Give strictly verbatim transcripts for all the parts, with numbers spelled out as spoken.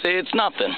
say it's nothing.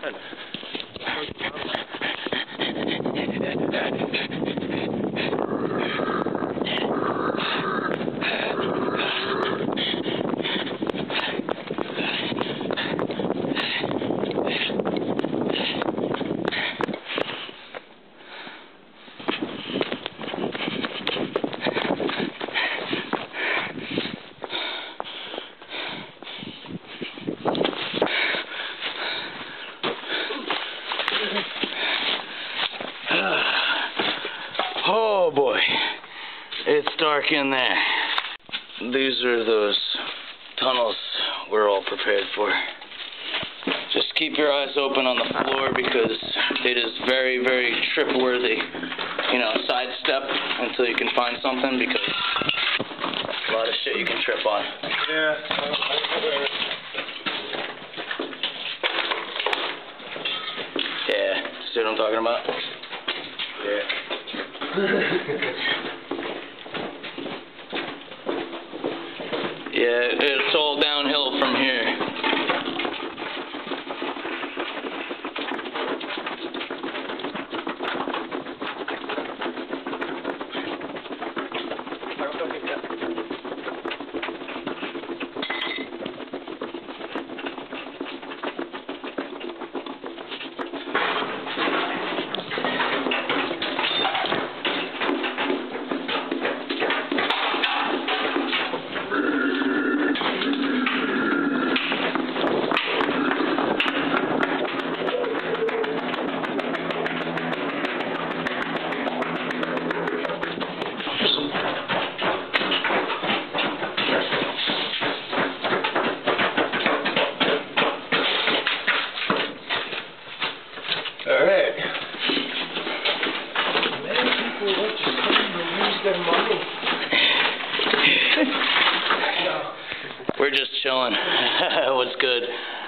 Oh boy, it's dark in there. These are those tunnels we're all prepared for. Just keep your eyes open on the floor because it is very, very trip-worthy. You know, sidestep until you can find something because a lot of shit you can trip on. Yeah. Yeah, see what I'm talking about? Yeah. Yeah, it's all downhill from here. Alright. Many people want to spend and lose their money. We're just chilling. What's good?